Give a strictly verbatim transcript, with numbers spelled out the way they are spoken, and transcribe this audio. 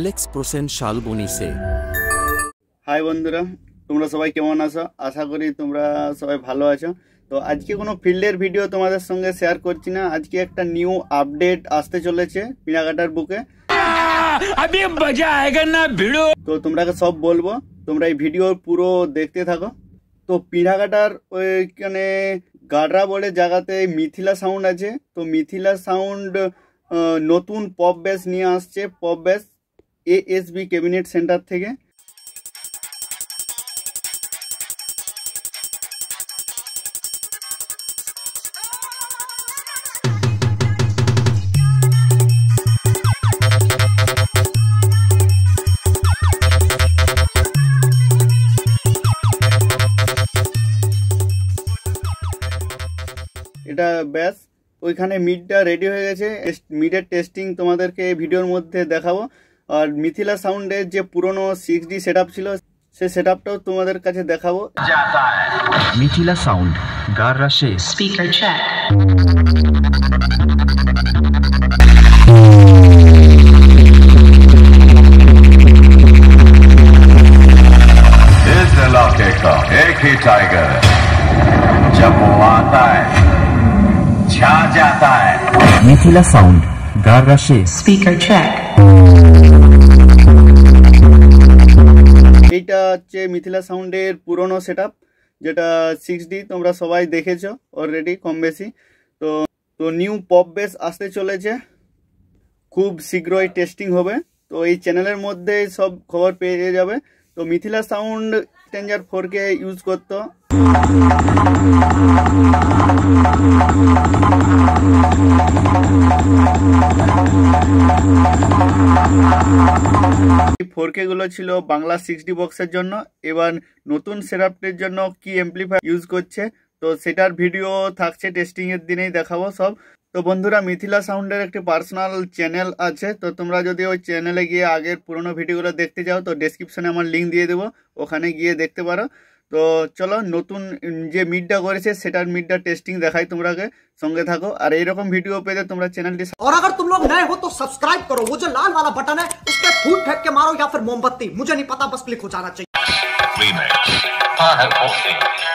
Alex প্রসেন শালবনিসে। High বন্ধুরা, তোমরা সবাই কেমন আছো? আশা করি তোমরা সবাই ভালো আছো। তো আজকে কোনো ফিল্ডের ভিডিও তোমাদের সঙ্গে শেয়ার করছি না। আজকে একটা নিউ আপডেট আসতে চলেছে পিনাঘাটার বুকে। তো তোমরাকে সব বলবো, তোমরা এই ভিডিও পুরো দেখতে থাকো। তো পিনাঘাটার ওইখানে গাডরা বলে জায়গাতে মিথিলা সাউন্ড আছে। তো মিথিলা সাউন্ড নতুন পপ বেস নিয়ে আসছে, pop bass ASB cabinet center থেকে। এটা ব্যাস ওইখানে মিডটা রেডি হয়ে গেছে। মিডের টেস্টিং তোমাদেরকে এই ভিডিওর মধ্যে দেখাবো। আর মিথিলা সাউন্ডের যে পুরনো সিক্স ডি সেট আপ ছিল, সে সেট আপটাও তোমাদের কাছে দেখাবো। মিথিলা সাউন্ড গাররা সে স্পিকার চেক। इस इलाके का एक ही टाइगर है, जब वो आता है छा जाता है। मिथिला साउंड गाररा से स्पीकर चेक। এইটা হচ্ছে মিথিলা সাউন্ডের পুরনো সেটআপ, যেটা সিক্স ডি তোমরা সবাই দেখেছো অলরেডি কম বেশি। তো তো নিউ পপ বেস আসতে চলেছে, খুব শীঘ্রই টেস্টিং হবে। তো এই চ্যানেলের মধ্যে সব খবর পেয়ে যাবে। তো Mithila sound standard four K use করতো। ফোর কে গুলো ছিল বাংলা সিক্স ডি বক্সের জন্য। এবার নতুন সেটআপের জন্য কি এমপ্লিফায়ার ইউজ করছে, তো সেটার ভিডিও থাকছে টেস্টিং এর দিনেই দেখাবো সব। তো বন্ধুরা, মিথিলা সাউন্ডের একটি পার্সোনাল চ্যানেল আছে। তো তোমরা যদি ওই চ্যানেলে গিয়ে আগের পুরোনো ভিডিওগুলো দেখতে চাও, তো ডেসক্রিপশনে আমার লিঙ্ক দিয়ে দেবো, ওখানে গিয়ে দেখতে পারো। তো চলো, নতুন যে মিডটা করেছে সেটার মিডটা টেস্টিং দেখাই, তোমরাকে সঙ্গে থাকো। আর এইরকম ভিডিও পেতে তোমরা চ্যানেলটি, और अगर तुम लोग नए हो तो सब्सक्राइब करो। वो जो लाल वाला बटन है उस पर फूट फेंक के मारो या फिर मोमबत्ती, मुझे नहीं पता, बस क्लिक हो जाना चाहिए।